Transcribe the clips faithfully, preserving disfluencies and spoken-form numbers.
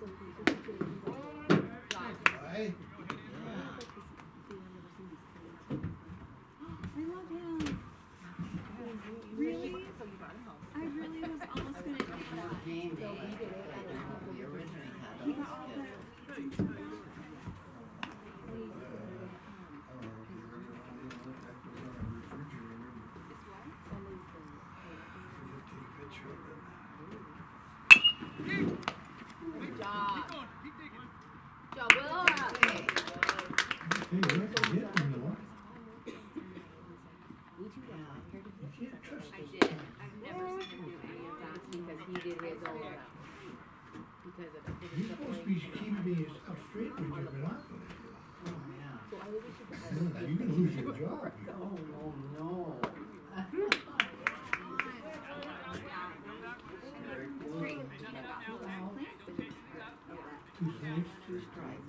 Right? I love him. Really? I really was almost going to take that. Game day, we originally had those kids. Good job. Good job, Will. Hey, you're getting though. You can't trust I this did. guy. I've never seen him do any of that because he did his own because of it. You're supposed to be keeping me up straight with your monopoly. Oh, yeah. No, you can lose your job. Oh, no, no. Two strikes. Two strikes.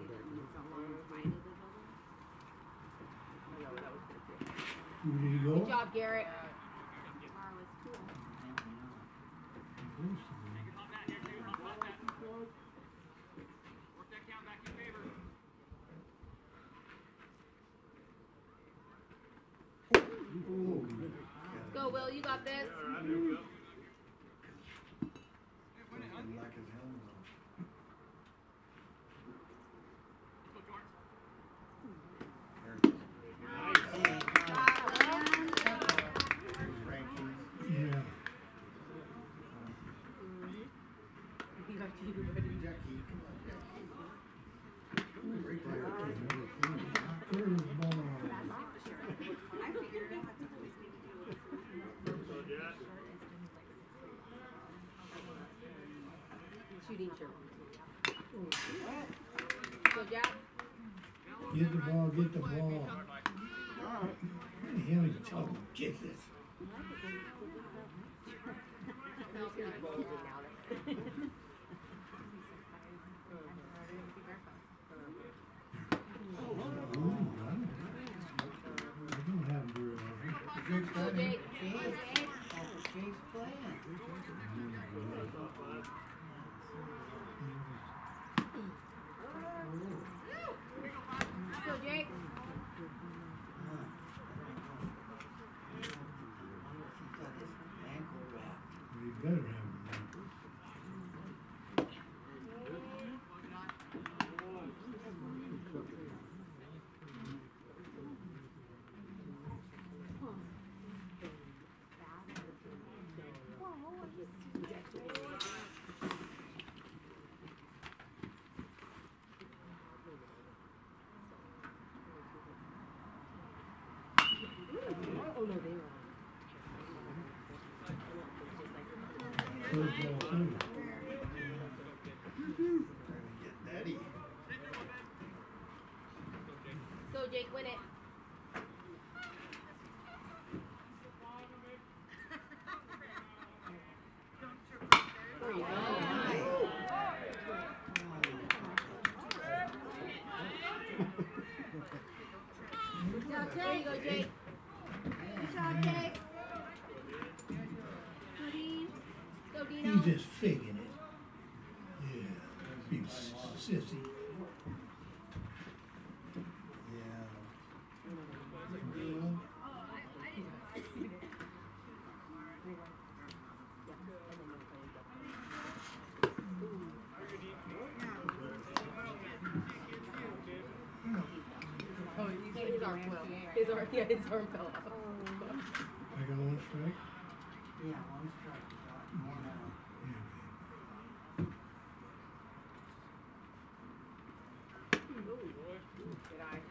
Who did he go? Good job, Garrett. Go, Will. You got this. Yeah. Shooting shirt. Go, Jack. Get the ball, get the ball. Him and tell him, get this. I don't have very long. Jake's Go, Jake. Jake. Jake's playing. Go, Jake. I wonder if he's got his ankle wrapped. We better have him. Third ball, too. Go, Jake. Win it. There you go, Jake. Good job, Jake. Go, Dino. He's just faking it. Yeah, big s- sissy. His arm fell. His arm, yeah, his arm fell off. I got one strike? Yeah, one strike. One out. Yeah. Good eye.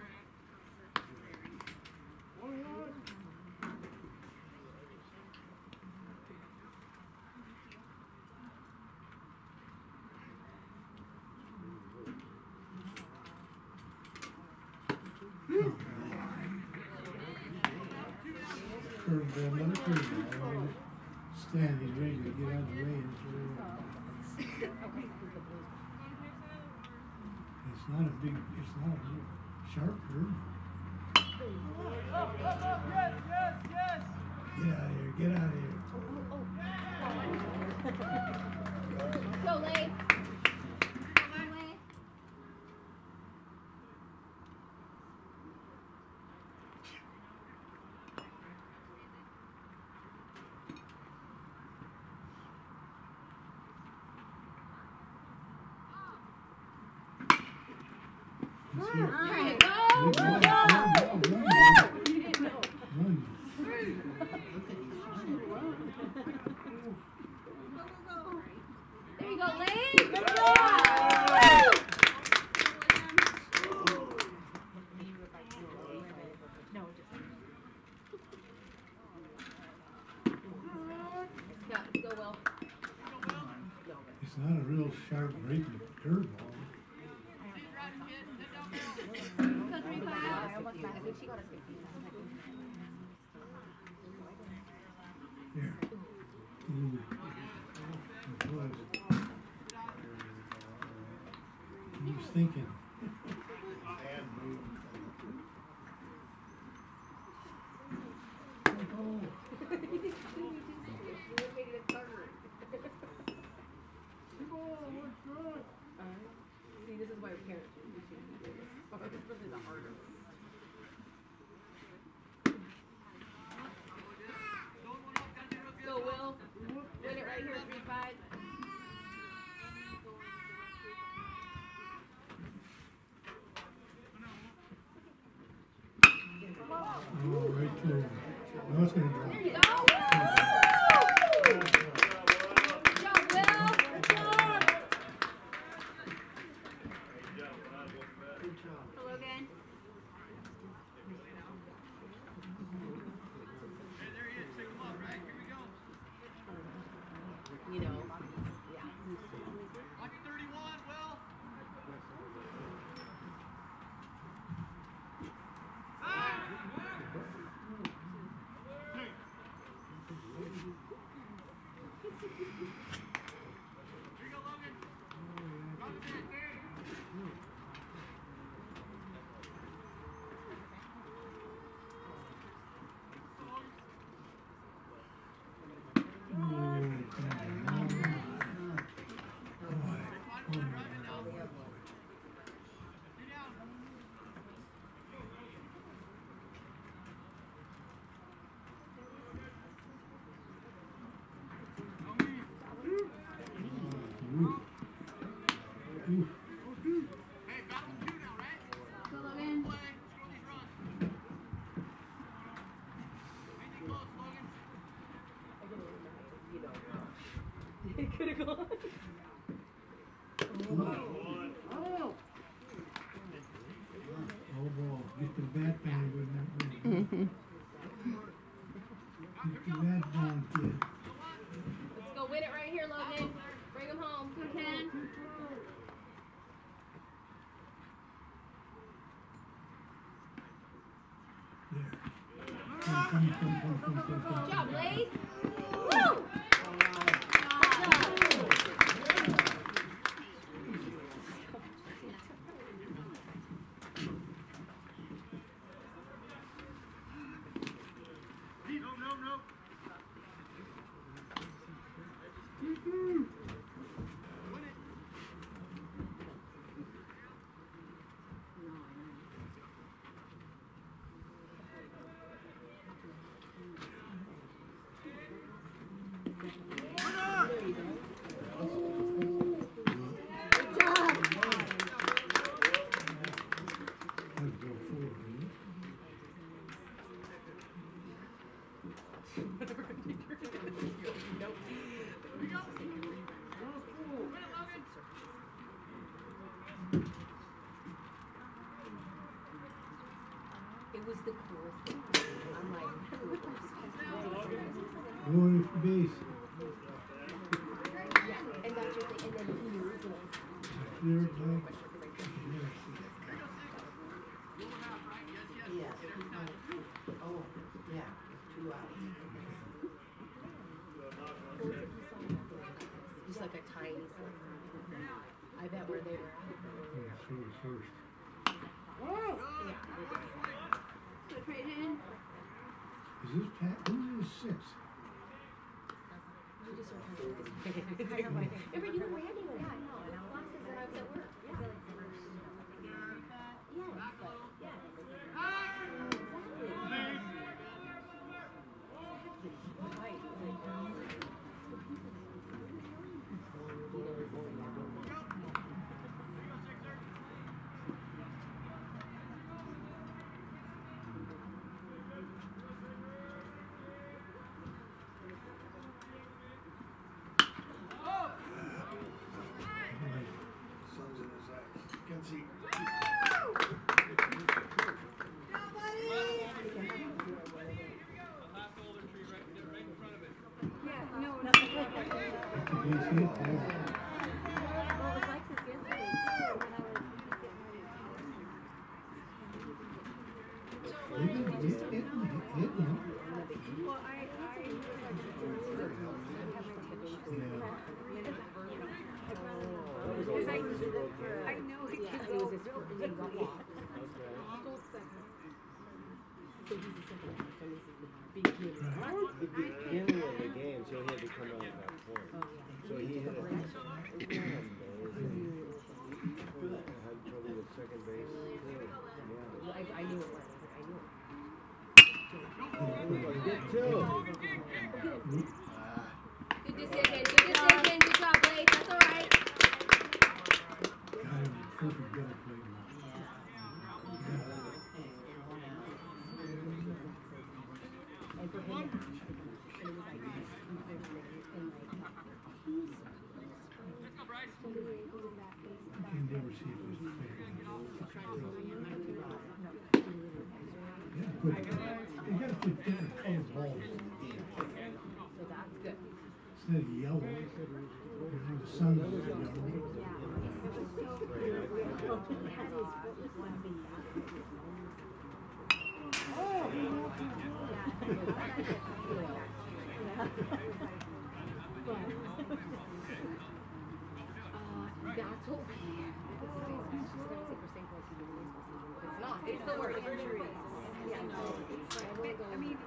Curveball, another curveball. Stand, he's ready to get out of the way and throw it. It's not a big, it's not a real sharp curve. Get out of here, get out of here. Go, Lay. here. There you Good go. ball, Good good job. ball, run, You didn't know. run. Look at these There you go, Lane. Good job. No, just. Let's go, let's go, Will. It's not a real sharp breaking curveball. I think she got us fifteen. Here. Ooh. It was. He was thinking. See, this is why parents should be doing this. This is a harder one. Go, Will. Win it right here, three five. Oh, right through. Now it's gonna drop. There you go. Good job, Will. Good job. Hello again. You know, yeah. Lucky thirty-one, Will. Here you go, Logan. Drop it in. Oh, come on. Boy. Oh, Ooh. Ooh. Hey, battle two now, right? Go, Logan. Play. Score these runs. Anything close, Logan? You know. It could have gone. Oh, ball. Get the bat down with that. Mm-hmm. Get the bat down, kid. Let's go win it right here, Logan. Bring him home. Go, Ken. There. Come, come, come, come, come, come, come. Good job, Blade. Woo! No, no, no. Win it. I'd go forward, wouldn't you? It was the coolest thing. I'm like, Going for base. yeah, and that's your thing. And then he knew it was going. Clear it down. Yes. Oh, yeah, two outs. Just like a tiny slip. I bet where they were. Yeah, so the first. Good trade in. Is this Pat? Who's this six? You just sort of remember you and Randy were yeah, I know. And I was when I was at work. Yeah. Yes, but yes. it there. Well, it was like this yesterday too, when I was getting ready to talk to him. They've been hit, hitting, hitting them. Well, I, I was like, Yeah. because I, I know it Yeah, can it go was his real first quickly. walk. Hold second. So he's a second one, so this is the beginning. Right. The beginning of the game, so he had to come out at that point. Oh, yeah. So he hit a, isn't that amazing? Had trouble with second base too. Yeah. I, I knew it was, I knew it. Good too. Good decision, good decision, good job, Blake, that's all right. God, it was perfect better play. And for him, it was like, he was and like, Let's go, Bryce. so we were able to back this, You can never see if it was fair. Yeah, but you gotta put different colored balls so that's good. instead of yellow. You know, the sun was yellow. Uh, that's what we, It's not, it's the word. yeah, no, it's like, I will go. I mean,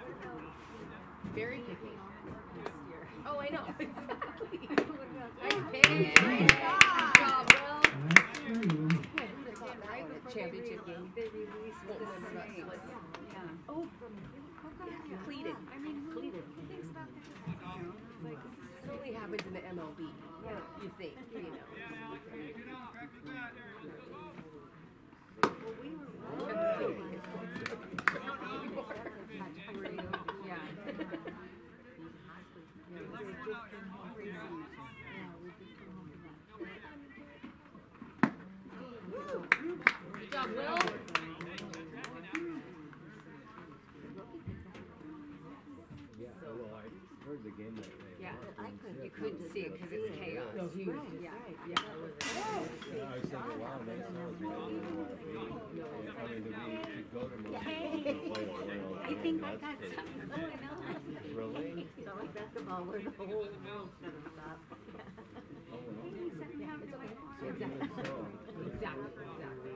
very picky. Oh, I know, exactly. Okay, good job, bro. And that's true. Championship game. Oh, from, Pleated. I mean, who Pleated. thinks about that? You know, it's like, this is This only happens in the M L B. You think, you know. well, we were. Good job, Will. Yeah, well, I heard the game that day. Yeah, I couldn't, you couldn't see it because it's chaos. No, he was Yeah, just, yeah. Yeah, I was thinking, wow, they saw us really want to be. I mean, to be, to go to Mobile and play a World I think I Cup, got that's something pretty- going on. Really? It's not like basketball where the whole world's gonna stop. Oh, well. Exactly. So, Exactly, exactly.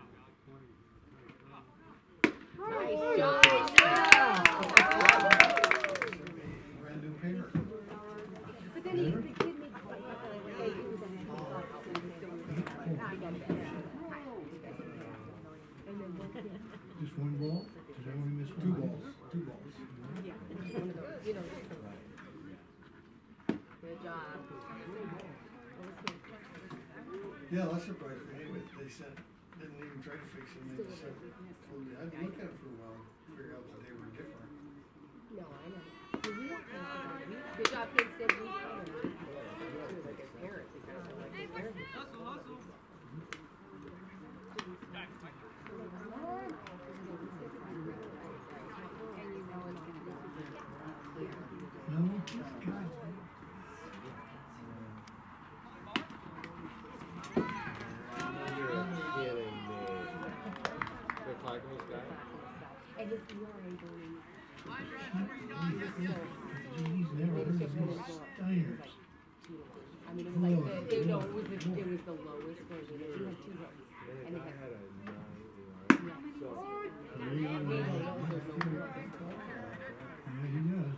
Nice Nice job. job. Brand new paper. But then he, the kid made fun of it, like, it was a handball. I got it. And then one kid, Just one ball? Did I only miss one? Two balls. Two balls. yeah, and then One of those, you know. Good job. Yeah, that surprised me anyway. They said, didn't even try to fix it, and they just said, told me, I'd look at it for a while, figure out that they were different. no, I know. Well, we don't think about it. We- Good job, Kingston. We found it. Like his parents, he kind of like his parents. Hustle, hustle. No? God. You're kidding me. They're talking this guy? And his E R A going, He's never heard of these Steiners. I mean, it was like, the, it, no, it was the, it was the lowest version. He had two hits. Man, And I he had, had a nine, you know, so. Yeah, he does.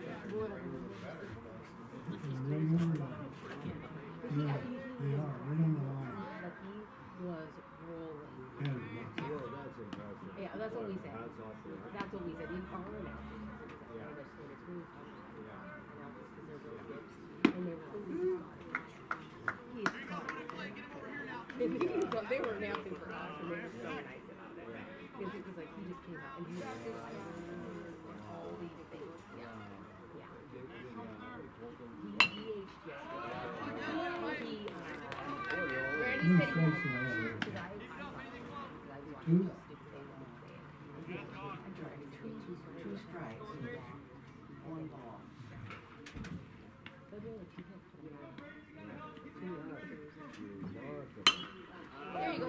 They're right on the line. Yeah, they are, right on the line. but he was rolling. Yeah, they're Yeah, that's impressive. Yeah, that's what we said. That's awful. That's what we said. In our analysis, Yeah. and it's, and it's really fun. Yeah. Analysis, because they're really good. And they were, he's got it. They were announcing for us, and they were so nice about it. Because it was like, he just came out, and he was just all these things. Yeah. Yeah. They, they, uh, they told them. He D H'd yesterday. He, uh, Randy Two said he strikes and a because half. I, I watched Two? the stupid thing on Wednesday. I tried to treat two strikes. Two strikes, one ball. But really, two hits.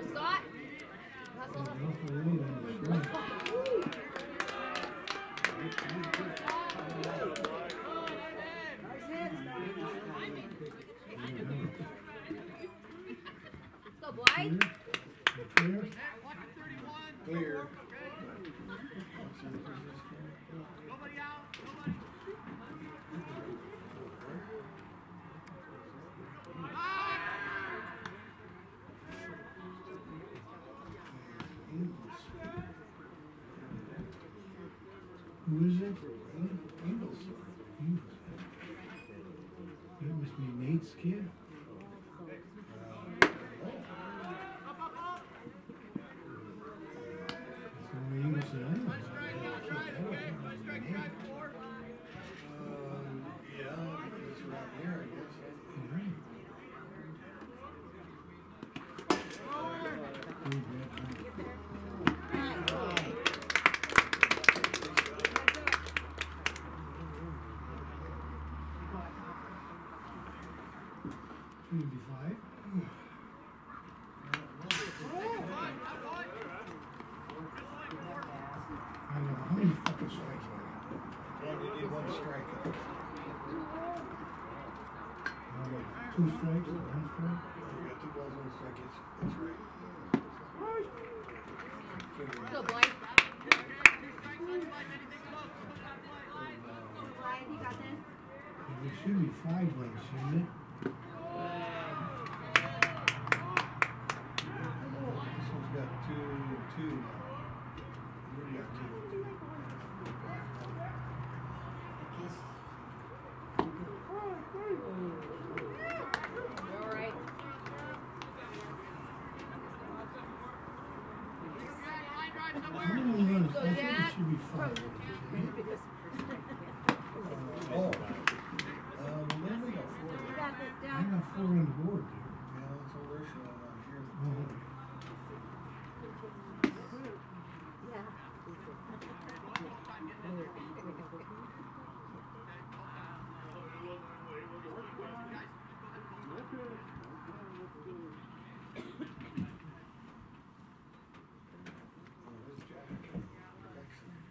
Scott. Hustle, Off hustle. the lead on the swing. Let's go, Blythe. Clear? Clear. Nobody out, nobody. Who is it? Ingles. That must be Nate's kid. That's the only Eagles that I know. Um, yeah, it's around here, I guess. Yeah. Good, yeah. Should it be five? I don't know, how many fucking strikes are there? One, you need one strike. Uh, Two strikes, one strike? You got two balls, one strike, it's, that's right. Let's go, Blythe. Blythe, you got this? There should be five legs, shouldn't it? This one's got two, two. You got two. All right. How many runs? So I think it Jack, should be five. Oh. Um, they only got four. You got this, I Jack. got four on the board, dude. Yeah, that's all they're showing on here. Oh, okay. Oh, there's Jack. Excellent.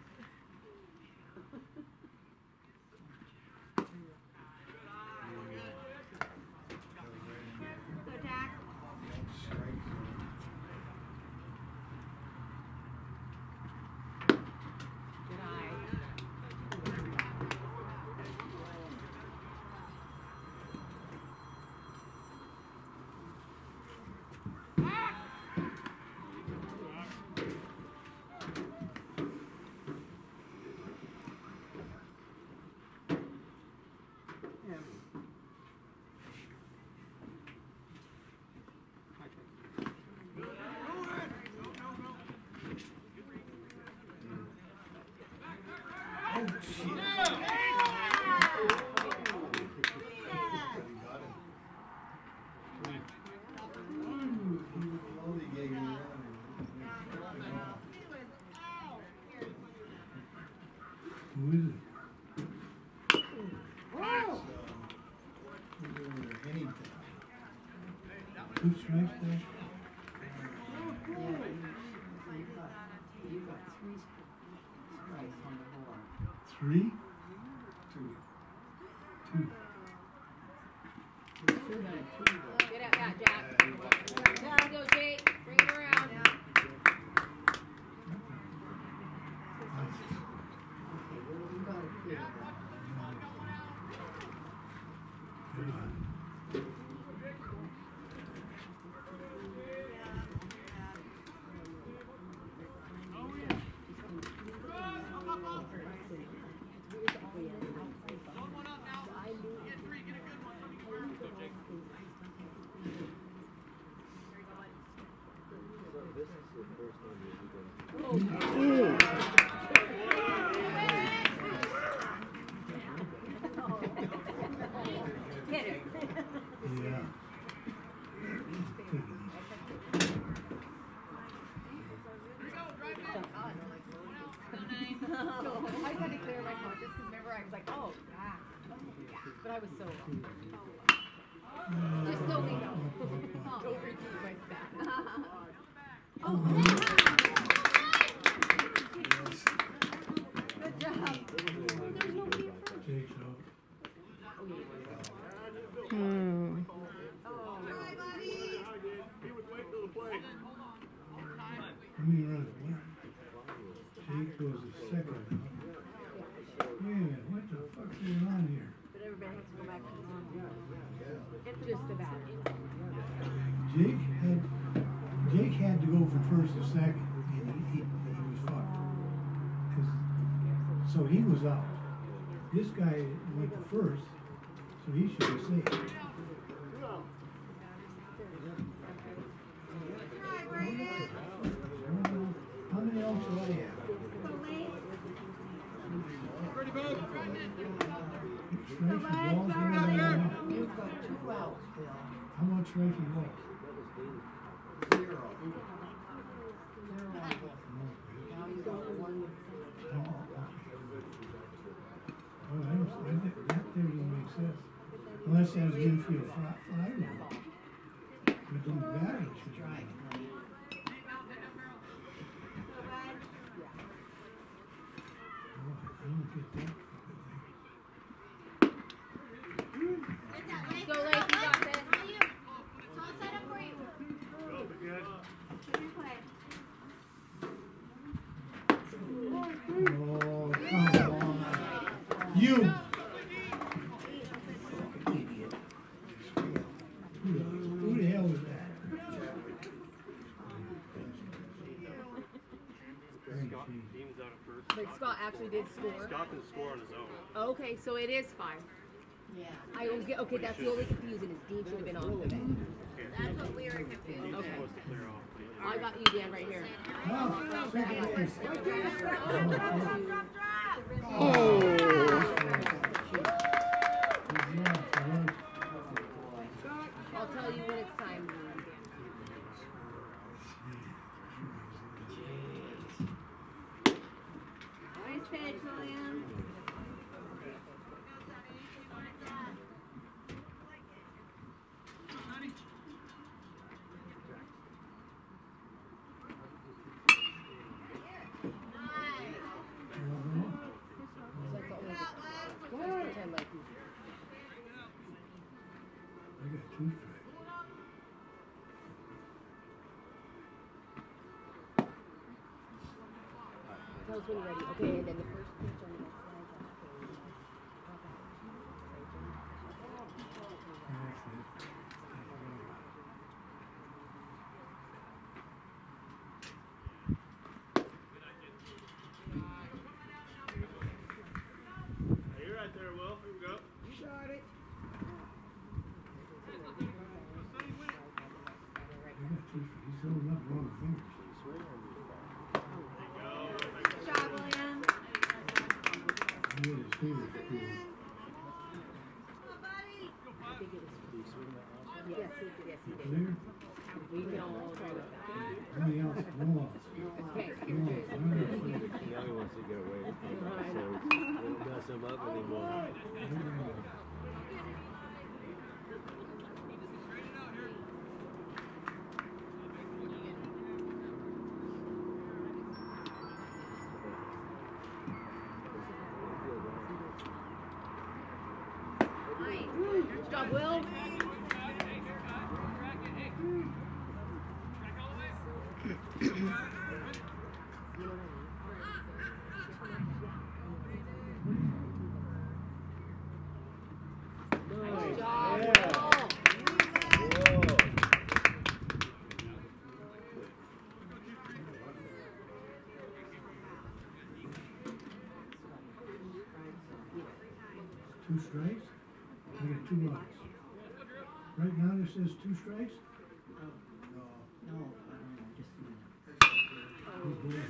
Go, Jack. Strike. Good eye. Oh, shit. He got him. Ooh, he lollygagged around and- Who is it? So, he's doing their anything. Two strikes there? You got three strikes on the board. Three? Two. Two. Get out, yeah, Jack. Let's go, Jake. Bring it around. Nice. Okay, well, you got it clear. Good. Hit it. Yeah. No, I had to clear my conscience because remember I was like, oh, yeah, oh, yeah. But I was so wrong. Just so we know. Don't repeat like that. Jake's out. Hmm. How many runs? One. Jake goes to second now. Wait a minute, what the fuck's going on here? But everybody has to go back to the Just about. Jake had, Jake had to go from first to second, and he, he, he was fucked. 'Cause- so he was out. This guy went to first, so he should be safe. How many outs do I have? Ready, Bob? Strikes and balls, what do I have? You've got two outs, Bill. How much strikes and balls? Zero. Zero on both. Now you got one. Oh, okay. Oh, I don't, I, that that doesn't make sense. Unless that was infield fly, fly ball. But then the batter should Try, try. honey. Oh, I don't get that fucking thing. Go, Lake, you got this. Oh, come on. You! Fucking idiot. Who the, who the hell was that? Dean's out at first. But Scott actually did score. Scott can score on his own. Okay, so it is five. Yeah. I always get, okay, that's the only confusing is Dean should have been on today. That's what we were confused. Dean's Okay. supposed to clear off. I got you, Dan, right here. Oh, second base. Oh. Good job, fellas. I'll tell you when it's time. Nice pitch, William. Pretend like he's I got two strikes. Tell us when you're ready. Okay, and then the first pitch on the next slide. That's it. Hey, you're right there, Will. Here we go. You got it. I got two strikes. He's holding up wrong fingers. Good job, William. I got his fingers screwed. Yes, he did. Yes, he did. Clear? We can all agree with that. How many outs? No outs. Okay, No here it outs. is. I'm gonna see. Now he wants to get away with it, I so know. we won't mess him up anymore. Good job, Will. Good job, Will. Two strikes? I got two outs. Right now this says two strikes? No, I don't know, just a minute. Good boy.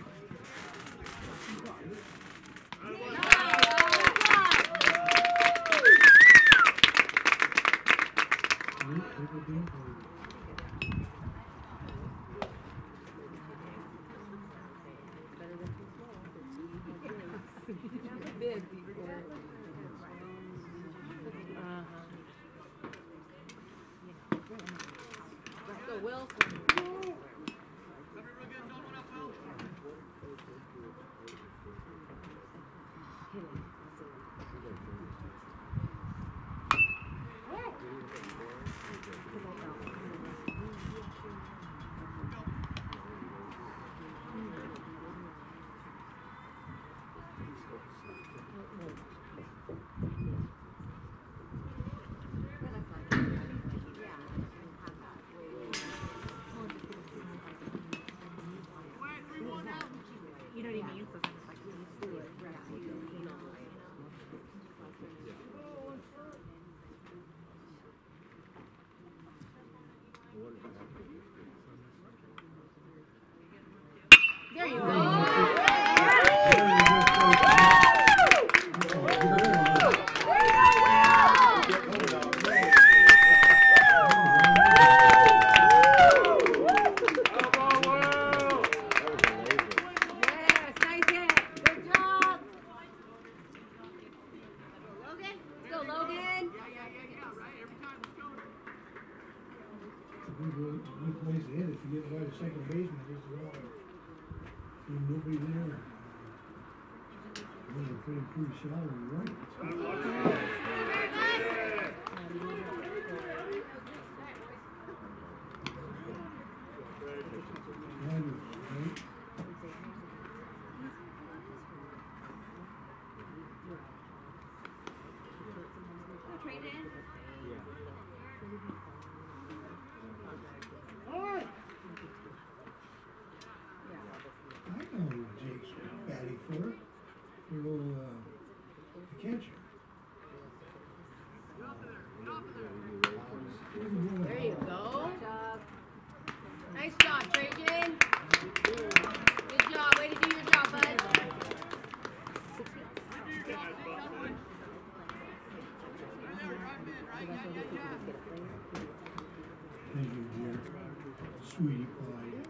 Nope, take it down for you. Big before. Uh-huh. Let's go, Will. You know what I mean? So it's like you just do it right after you eat on the way, you know? There you go. Yes, nice hit. Good job. Logan, let's go, Logan. Good, good, good place to hit if you get by the second baseman, just wrong. There's nobody there. Really pretty, pretty shallow, right? Andrews, right? Go trade in. I know who Jake's batting for. Your old, uh, catcher. There you go. Good job. Nice job, Trajan. Good job. Way to do your job, bud. Thank you, dear. Sweetie pie.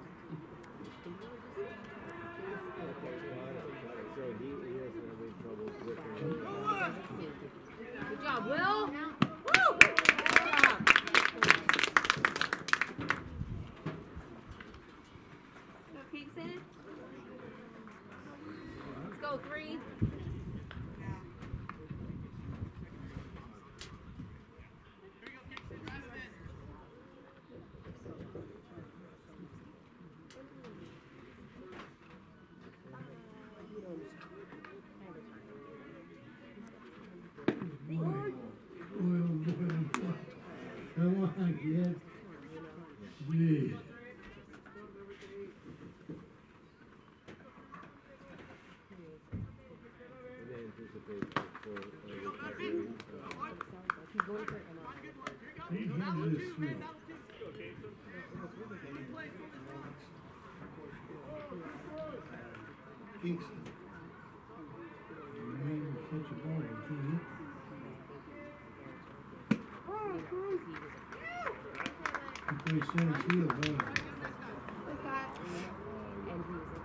So he, he hasn't had any trouble flipping. Good job, Will. Woo! Good job. Go Kingston. Let's go, three. Boy, boy, boy, boy. Come on, kid. Jeez. And they anticipate for a recovery. He handled this through. Kingston. The man will catch a ball, can't he? He plays center field, doesn't he? And he was like,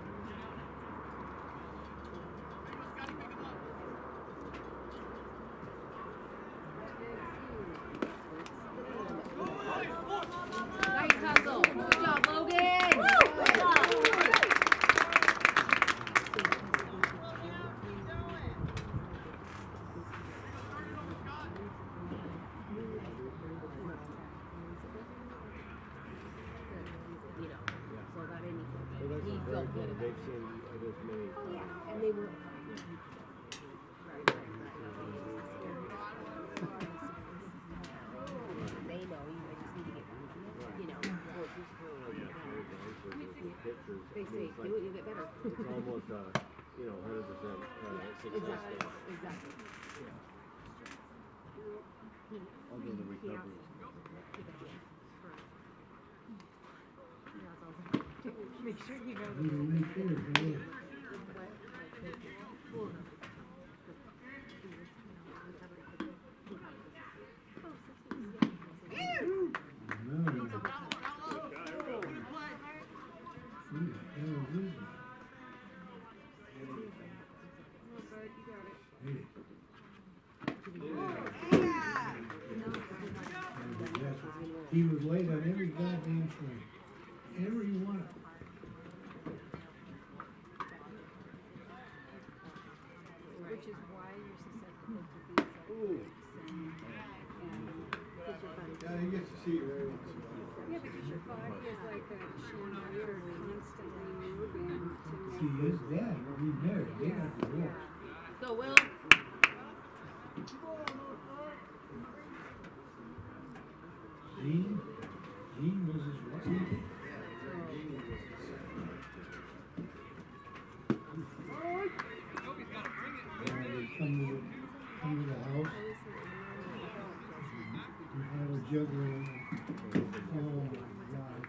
nice hustle. Good job, Logan. Good job. You know, so that made me So feel, that's he a very felt good good, about they've it. seen this many times. And they were. They know you just need to get, you know, they say, do it, you'll get better. It's almost, uh, you know, hundred percent, uh, success Exactly, rate. exactly. Although the recovery. Make sure you know. He was right there, boy. No, no. Who the hell is this? Hey. He was late on every goddamn train. Every one of them. body is like a chandelier, constantly moving to make. See, his dad, when he married, they got divorced. Go, Will. Jean, Jean was his wife. And they come to, the- come to the house. We have a juggler. Oh my God.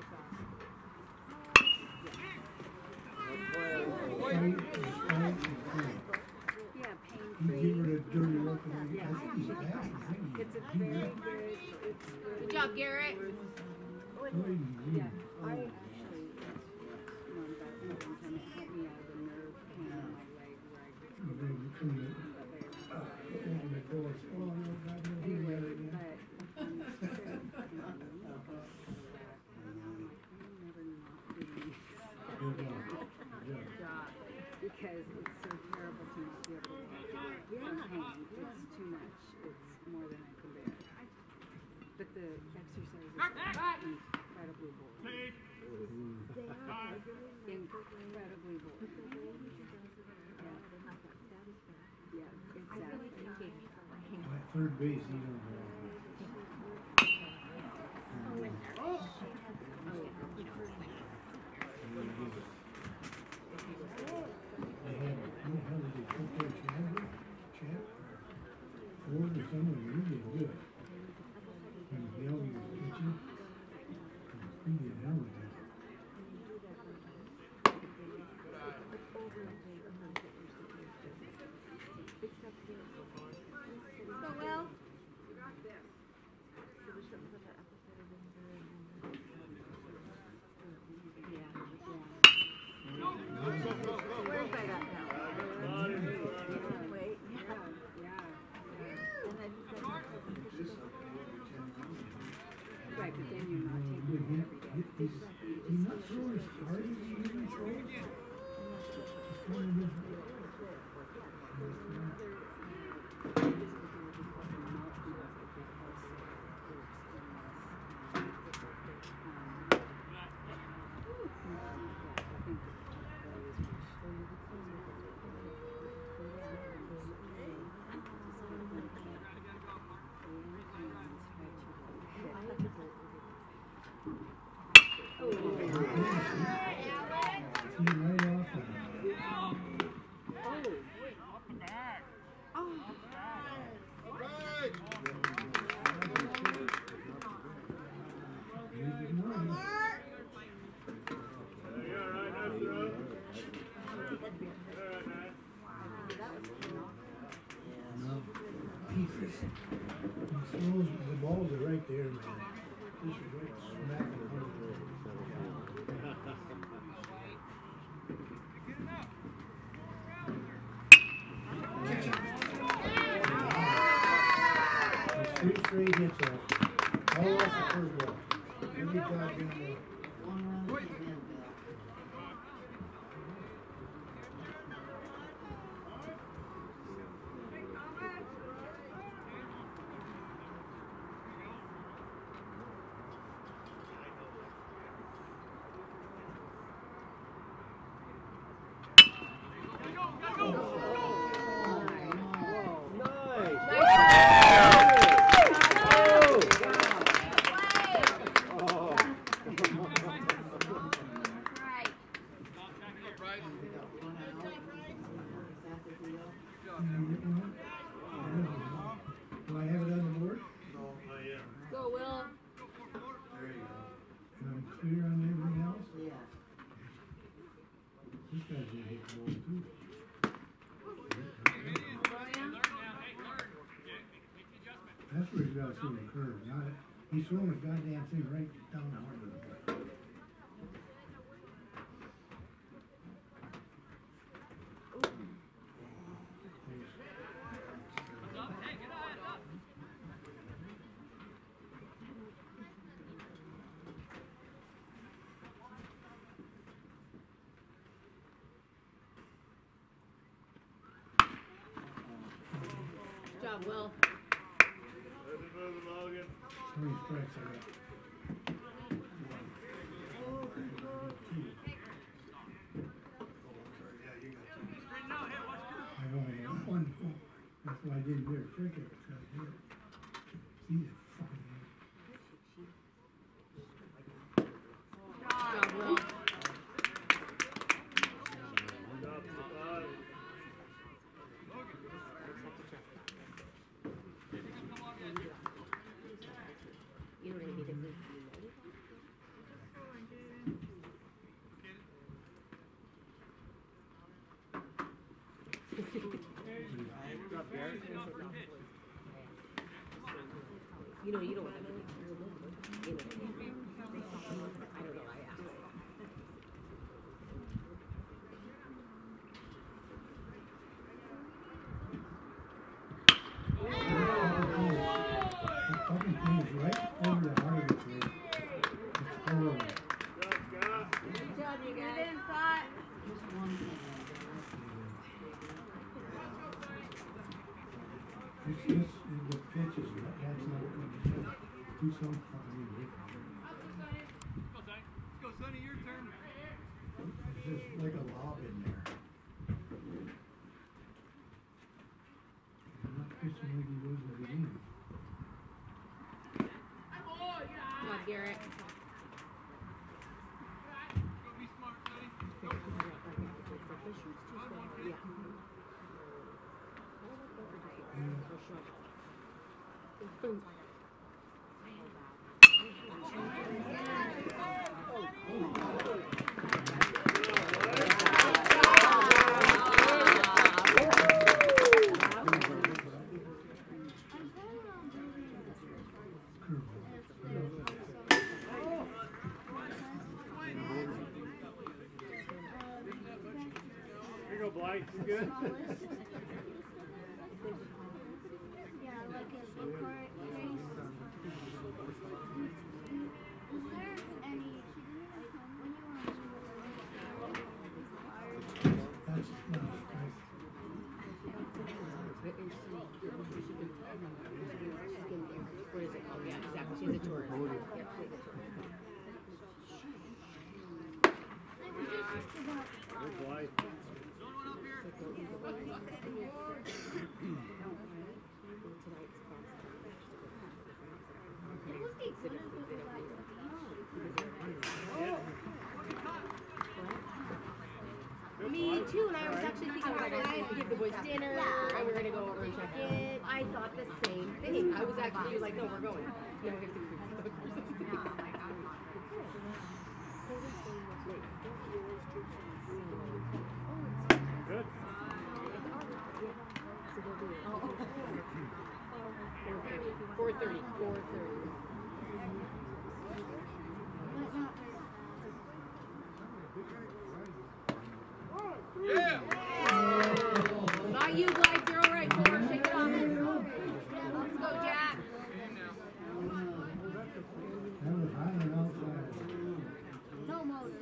Fight and fight and fight. Yeah, He pain-free. gave her a dirty look and I I think he's passed. I think It's a he- he very did. good, it's really. Good job, Garrett. What do you mean? Yeah, I actually, learned about it one time, it helped me out of the nerve pain in my leg where I could And then we come in, but they- uh, open the door, say, oh, no, God, no, he Anyway, got it again. but on the trip, you know, and now I'm like, I'm never not doing this. Good job. Good job. job because it's so terrible to not be able to walk from pain. It's too much. It's more than I can bear. But the exercises are incredibly boring. Incredibly boring. Yeah, yeah, exactly. At third base, he don't go. They had, you know, how did they put their Chadwick, Chad, Ford or someone, he did good. When Gale was pitching, he did hell with it. Go, Will. Where's that at now? Wait. Yeah, yeah. And then he said, Right, but then you're not taking But it he, every day. he, he's, he's not throwing as hard as he usually throws. He's throwing this. He right off of him. He's ignoring him. No. He, he throws, the balls are right there, man. This is right smack in the middle. It's three straight hits off. All off the first ball. Every goddamn ball. one run to the end, Bill. Right. One out. Is that the deal? Do I have it on the board? No, not yet. Go, Will. There you go. And I'm clear on everything else? Yeah. This guy's gonna hit the ball too. That's where he's got to throw the curve, not, he's throwing a goddamn thing right down the heart of the plate. Good job, Will. Three strikes, I got. I didn't hear a cricket, so I did. See that fucking thing. Job well. You know what I mean? This is you know, you don't want to be, you know, I don't know, I asked. The fucking thing is right over the heart of it, dude. It's horrible. Good job, you guys. Get in, spot. Just one thing. It's just, the pitch is, that's not good. Do something fucking ridiculous. Let's go, Sonny, your turn. There's just like a lob in there. He's not pitching like he was in the beginning. Come on, Garrett. Go be smart, Sonny. Yeah. Boom. Here you go, Blythe. You good? Yeah, like a bookmark trace. Is there any, like, when you were in school, That's not right. What is it called? Yeah, exactly. She's a tourist. Yep, she's a tourist. Good, Blythe. Me too, and I was actually thinking, I was like, we give the boys dinner, and we're gonna go over and check in. I thought the same thing. I was actually like, no, we're going. No, we have to Good. Four thirty. Four thirty. Yeah! Not you, Blythe. You're all right. Come on, shake it off. Let's go, Jack. That was high and outside. no motors.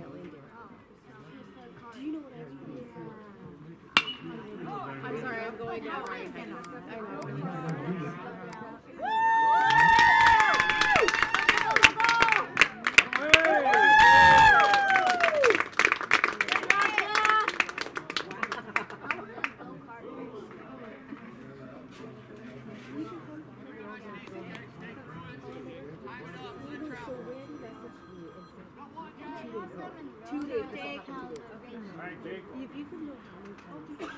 Do you know what I I'm sorry, I'm going down right. I know. Two days. Jake. All right, Jake. If you can know how many times.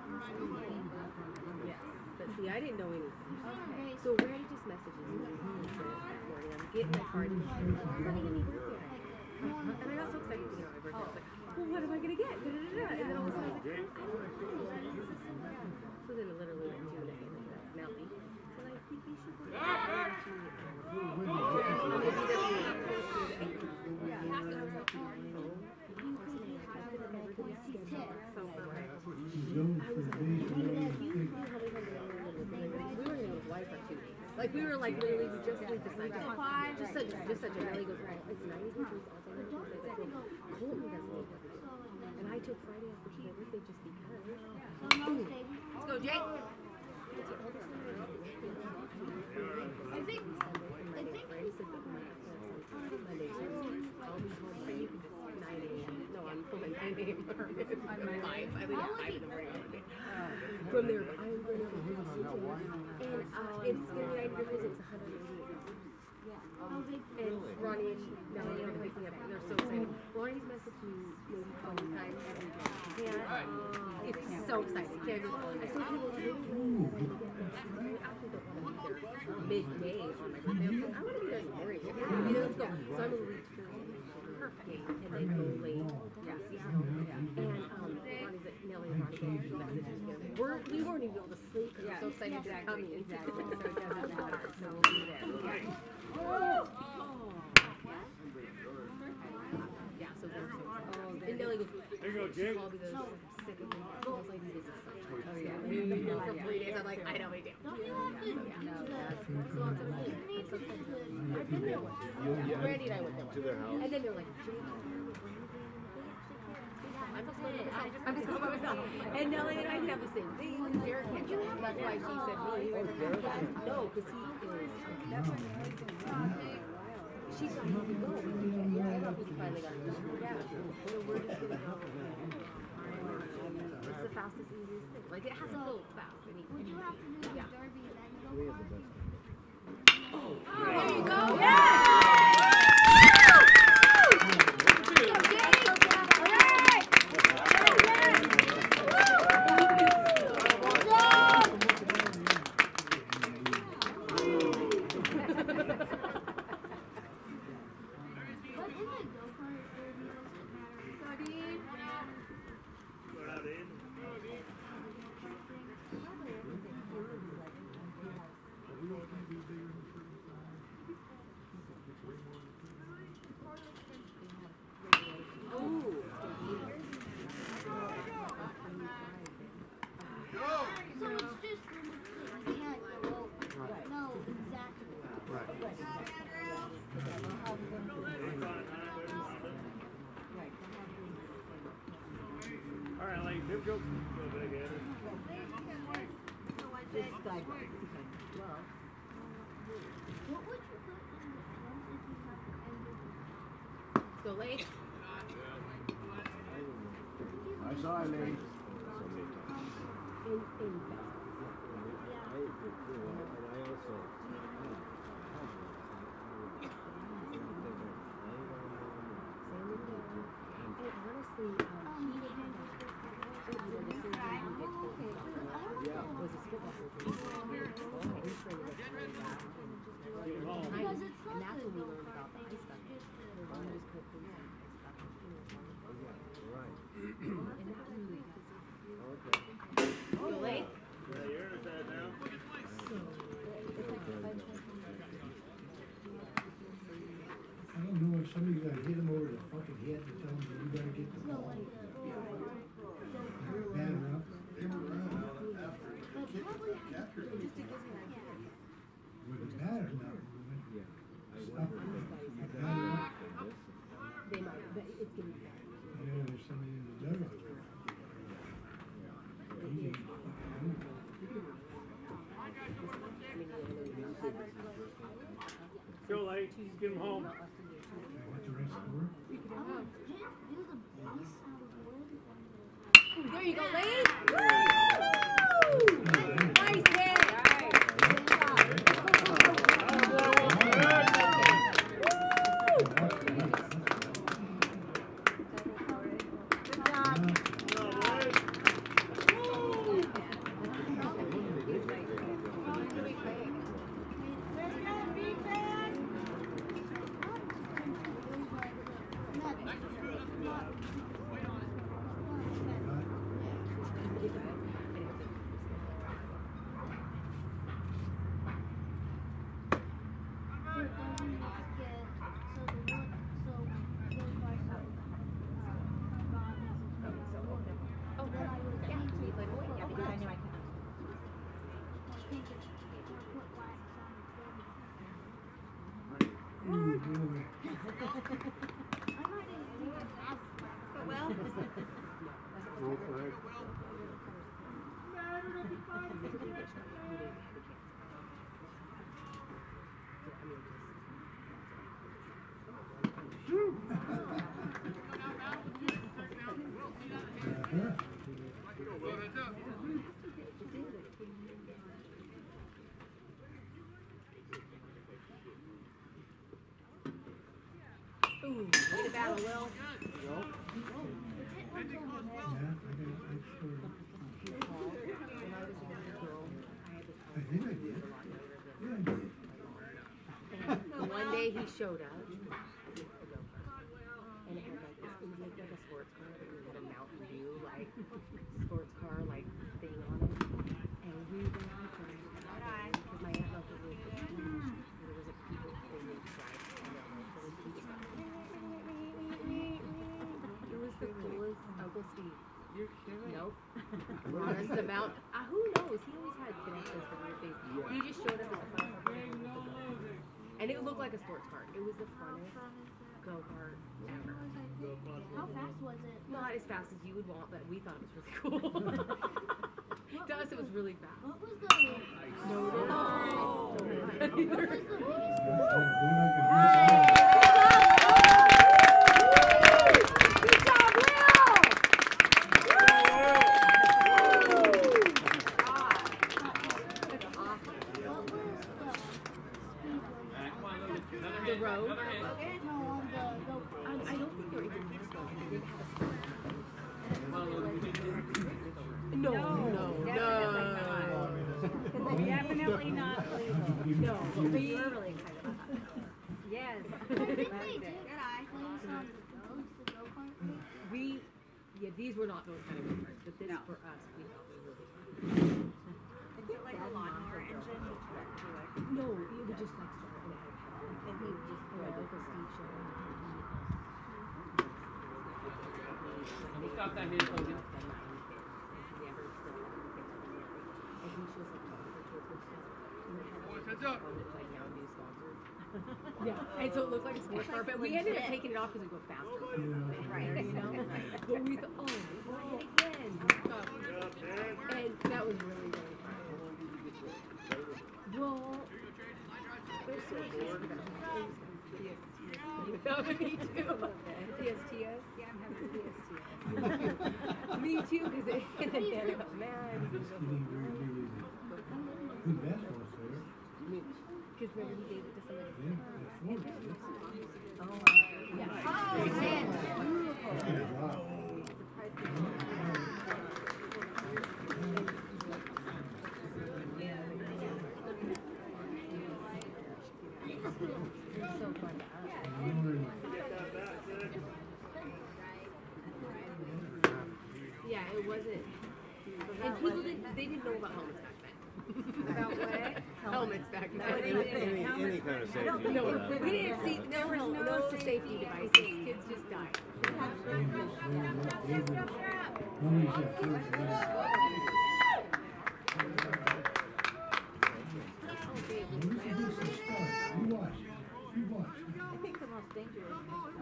Yes. But see, I didn't know anything. Okay. So Randy just messages me and says that morning, I'm getting my card. I'm not even need it yet. And I got so excited to get on my birthday. I was like, well, what am I going to get? Da, da, da, da. And then all of a sudden I was like, I don't know. So then it literally went to an now me. So I think you should go like we were like literally we just leave the sign. Just such just such a really goes right. It's ninety degrees also. Colton doesn't live with us. And I took Friday off for his birthday just because. Let's go, Jake. I think, I think. Randy said that my Monday, so I'll be home by nine a.m. No, I'm home at nine name. Mine. I leave five in the morning. From there, I'm going to go and uh, it's ninety degrees. It's one hundred eighty-eight dollars. And Ronnie and Melanie are waking up. They're so excited. Ronnie's messaged me maybe twenty times every day. Yeah, it's so exciting. I said he will really I actually don't want to be there midday on my birthday. I want to be there in the morning. You know, let's go. So I'm going to leave perfect. And then go late. Yeah, Seattle. And um, Ronnie's like, Nellie and Ronnie go messages together. We're, we weren't even able to sleep because we're so excited exactly, to come in. Exactly. So it doesn't matter. So we'll be there. Yeah. Oh. Yeah, so they're so excited. Oh, and Nellie goes, There you go, Jake. I'll be there sick of me. I was like, this is such a Oh, yeah. We've been here for three days. I'm like, I know we do. Don't you have to do No, the, that's you need to do the, I've been there once. Yeah. Randy and I went there once. To their house. And then they're like, Jake, I'm just going by myself. I'm just going by myself. And Nellie and I have the same thing. Derek can't go. That's why she said me. No, because he is. That's when Nellie's in Wow. She's not able to go. And we finally got her. Yeah. So we're just going to go. It's the fastest, easiest thing. Like, it has to go fast. I mean, would you have to do the yeah. derby and then go party? Oh, There you go. What is it, go-kart derby? Does it matter? Go out in. So it's just you can't go over. No, exactly. All right, like, Jim Jones. Go back at it. This guy goes. Well, What would you put in the front if you have to end it? so late. I saw him, lady. In, in And honestly, um, he was a decision he gets to was a football coach. He's training us to go back and Because it's and not that's the when we go-kart learned about the thing, ice stuff. it's just the We just put things on ice stuff. And that really Go late? Yeah, you're in that now. I don't know if somebody's gonna hit him over the fucking head and tell him that you gotta get the ball. Bad enough. They were running out after the kid captured him. Would it matter now? Stop. Bad enough. They might, but it's gonna be bad. Yeah, there's somebody in the dugout. He ain't fucking moving. Go late. Get him home. What's the rest score? Oh, did you do the base out of wood? There you go, ladies. Woo! Nice hit. Good job. Oh, yeah. So you played away? Yeah, because I knew I couldn't. Way to battle, Will. Yeah, I got, I scored. I think I did. Yeah, I did. And one day he showed up with a go-kart. And it had like this, it was like, like a sports car, but it had a Mountain Dew, like, sports car, like, thing on it. And we went out there, because my aunt loved it really good. There was a people who would drive on that little beach car. It was the coolest Uncle Steve. You're kidding? Nope. Honest about, uh, who knows? He always had connections for weird things. He just showed up as a front. And it looked like a sports car. It was the funnest go-kart ever. How fast was it? Not as fast as you would want, but we thought it was really cool. To us, it was really fast. What was the No, no, no. what was the biggest Good job, Will! That's awesome. The road? No, on the go-kart. Um, I don't think they were even this one. They didn't have a speed. No, no, no. Definitely not legal. No, but we were really excited about that. Yes. I think they did place on those, the go-kart. We, yeah, these were not those kind of go-karts, but this No. for us, we thought was really fun. Is it like a lawnmower engine? No, it would just like start and it had a pedal. And he would just, you know, Uncle Steve showed him. Stop that here, Logan. Heads up. Yeah, and so it looked like a sports car, but we ended up taking it off because it would go faster. Right, you know? But we thought, oh, we're it again. And that was really, really fun. Well, there's so much history about it. Me too. P S T S? Yeah, I'm having P S T S. Me too, because it hit the dead of man. Good basketball player. Because remember he gave it to somebody. Yeah, that's four, Oh, yeah. Oh, man. Wow. It was so fun to us. Yeah, it wasn't. And people didn't, they didn't know about helmets back then. About what? Helmets back then. Any, any kind of safety. No, you put out. we didn't see, there were no, no safety devices. Kids just died. Nobody's at first. We should do some stuff. You watch. You watch. I think the most dangerous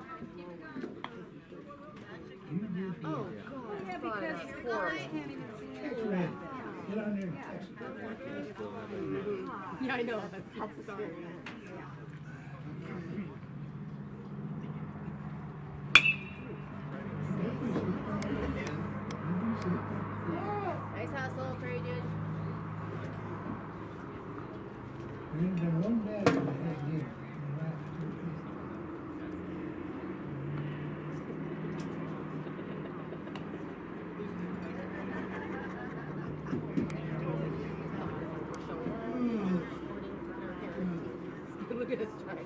You do. Oh, God. Yeah, because Fun. cars can't even see Text it. Red. Get on there and text Red. Yeah, I know. I'm sorry. Nice hustle, Trajan. There's been one bad one I had here in the last two weeks. Look at us trying.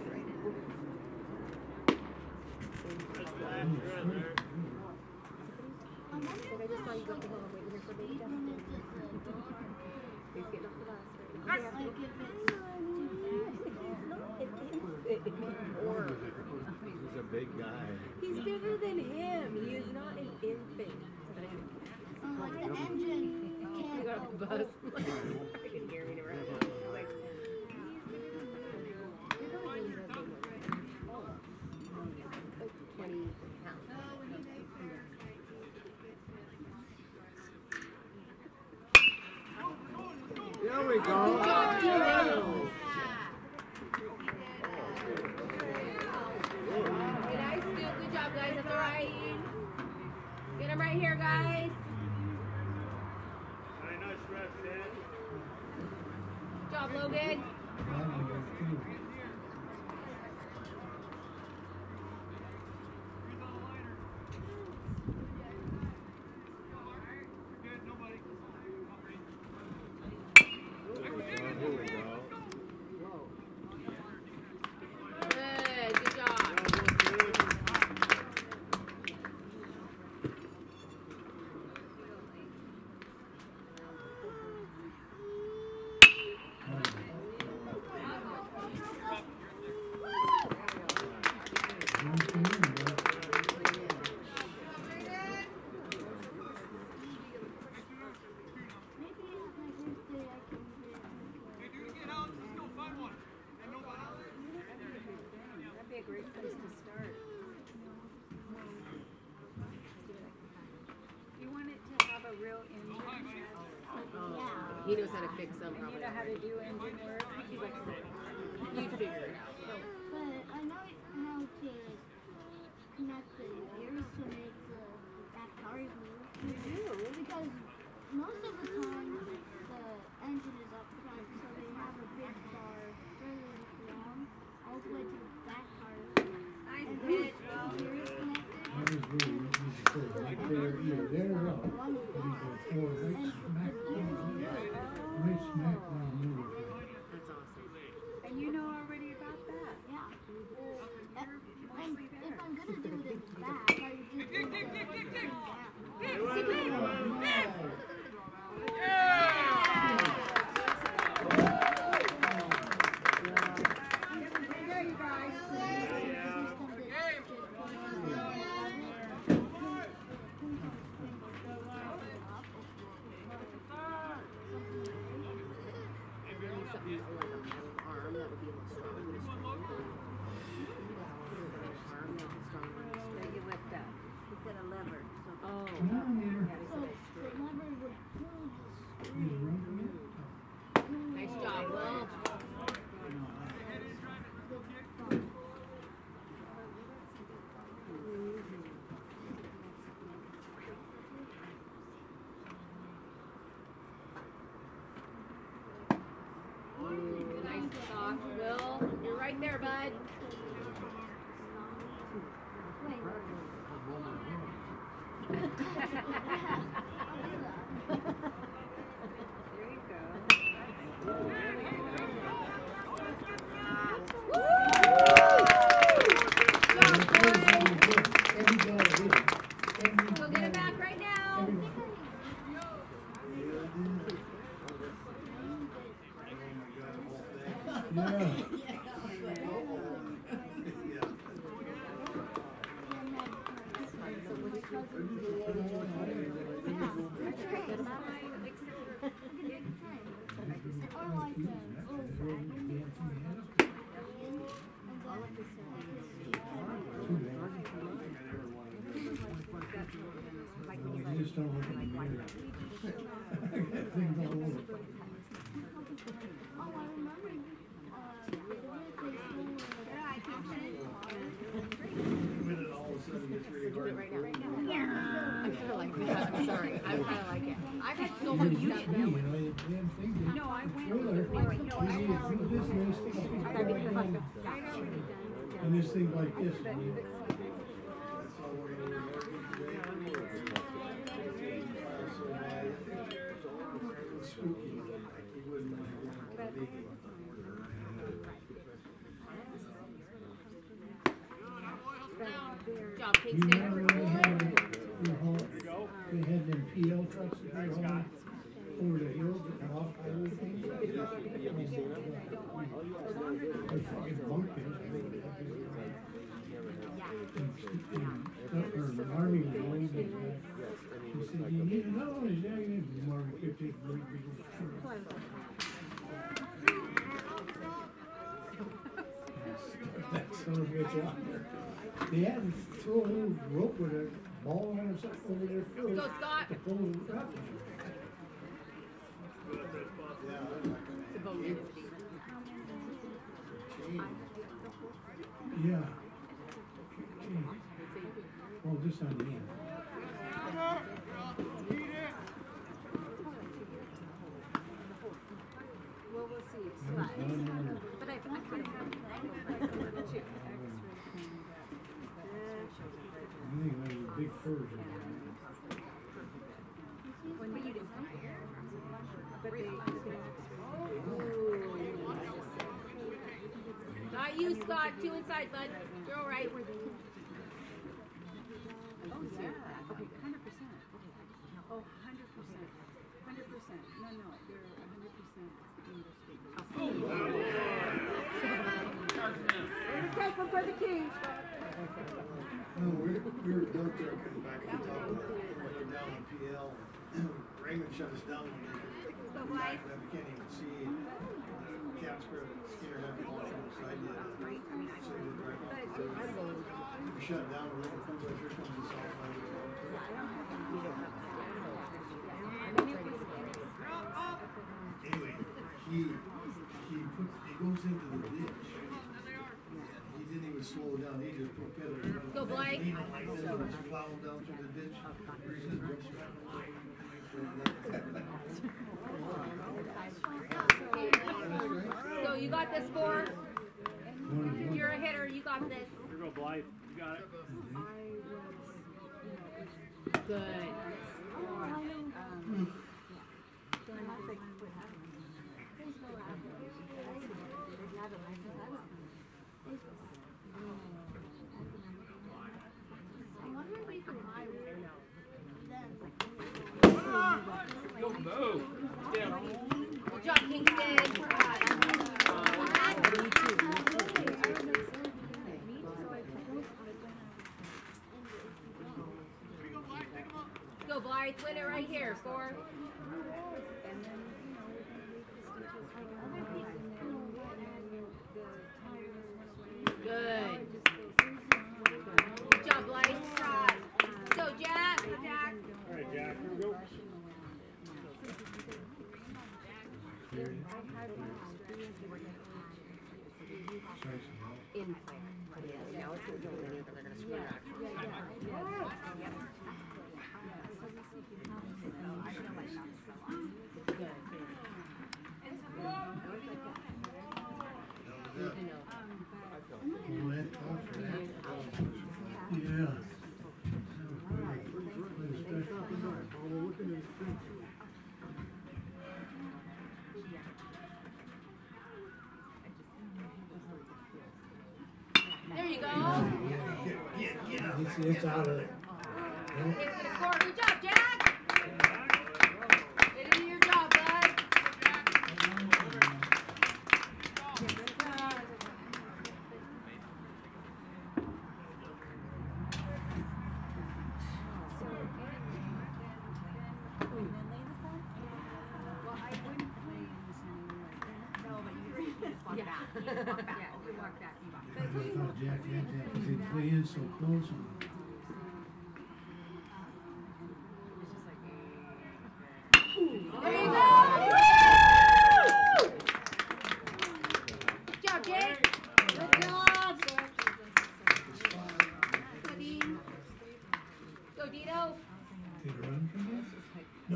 I just saw you go up the hill and waiting here for baby Justin. He's getting off the bus right now. Like if it's Or He's a big guy. he's bigger than him. He is not an infant. uh, like the engine He can't got off the go. bus. Freaking carrying around. Like, twenty pounds. There we go. Good job, Gino. Hey, nice, Stu. Good job, guys. That's all right. Get him right here, guys. Very nice rep, Dan. Good job, Logan. He knows how to fix them. And you know how to do engine work? He's like, you'd figure it out. But I know how to connect the gears to make the back tires move. You do? Because most of the time the engine is up front, so they have a big bar further along, all the way to the back tires. Nice And pitch, the gear is connected. That was really easy to pull. Right there, either there or up. But he goes forward, right smack down, right smack down the middle. That's awesome. And you know already about that. Yeah. Uh, and if I'm gonna do it in the back, I would just do the down. There you guys. Something like a metal arm that would be a little stronger. Arm that was stronger. There you lift up. Instead of lever. Oh. Come on here. So the lever would pull the You screw. run it? Nice job, Will. Nice talk, Will. You're right there, bud. There you go. Every guy did. Every Go get it back right now. every- Yeah. You just don't look in the mirror. I got things all over. Oh, I remember, uh, the way When it all of a sudden gets really Do hard. it right now. I kind of like that. I'm sorry. I kind of like it. I've had so much You stuff used to be, now. you know, you damn thing, the No, I went. trailer, you need to do this and this thing, stick a big guy down, and this thing like this. I mean, That's all we're gonna do today. So, uh, it's spooky, like he wouldn't want to go to the league. Good job, You remember Kingston. they had, they hauled- they had them P L trucks that they hauled over the hills and off highway things? They fucking bumped it. And, and, her Army was always like that. She said, you need another one? He said, yeah, you need more than fifty, very big old truck. That son of a bitch out there. They had to throw a little rope with a ball on or something over their foot. Go, Scott. To pull it up. It's a bone density. Yeah. Oh, this on the end. Well, we'll see. That was down there. But I, I kind of have a little too. I think there was big furs in there. When you didn't hire, but they, Not you, Scott. Two inside, bud. You're all right. oh yeah, okay, hundred percent. Oh, hundred percent, hundred percent. No, no, they're a hundred percent English speakers. Take them for the king. No, we, we were built there, coming back on top of that, looking down on P L. Raymond shut us down one day, because we can't even see. The cat spread, Skinner had to fall from the side, did. So he was right off the road. We shut down, we're looking for, here comes the south line. of the road. he, he put, he goes into the ditch. He didn't even slow down, he just put pedal. to the metal. Go, Blake. Leaning like this, and was plowing down through the ditch. Reason Brooks ran away. So you got this, four. You're a hitter. You got this. Here go Blythe. You got it. Good. I wonder if we can buy them. Don't move. Yeah. Good job, Kingston. Go, Blythe. Win it right here. Score. Good. Good job, Blythe. Go, Jack. Jack. All right, Jack. Here we go. In play. Yeah, now it's going to go in, but they're going to screw it up. All that talk for that. Yeah. That was pretty, pretty special. There you go. It's, it's out of it. It's going to score. Good job, Jack. Get into your job, bud. Yeah. Yeah, you walk back. You walk back. You walk back. I thought Jack had that because they play in so close. There you go! Good job, Jake! Good job! Go, Dean. Go, Dino! Did it run from there? No.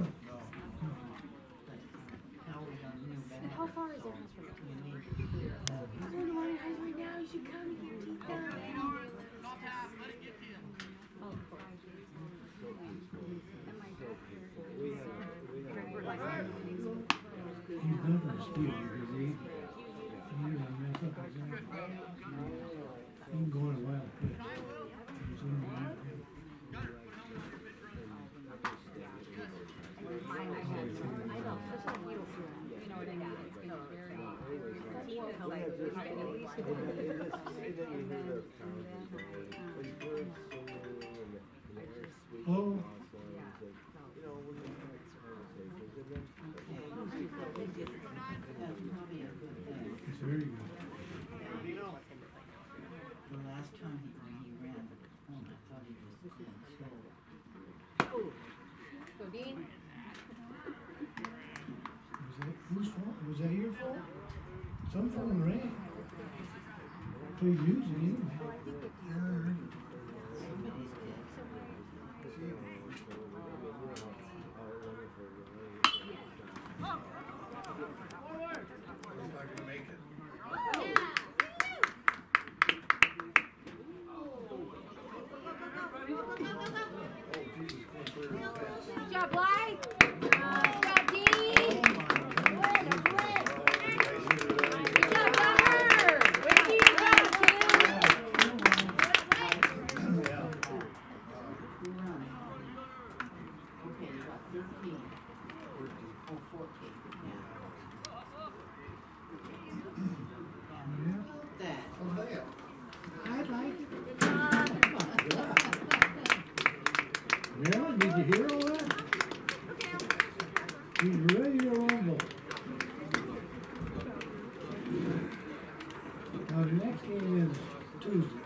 How far is their house from here? I'm going to my house right now. You should come and get pizza. Oh, of course. He's not gonna steal because he, he's gonna mess up his game. He can go on a wild pitch. He's in the wild pitch. Oh. It's very good. The last time he, when he ran the home, I thought he was going slow. Go, Dean. Was that, whose fault? Was that your fault? Some phone ran. Played music anyway. Somebody's dead. He's not gonna make it. Good job, Blythe. Good job, Dean. Good job, Gunner. Where do you go, Who run? Okay, you got thirteen. Oh, fourteen, yeah. Yeah. That. Oh, yeah. I like it. Marilyn, did you hear all that? He's ready to rumble. Now, the next game is Tuesday.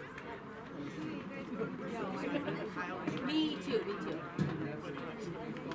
Me too, me too.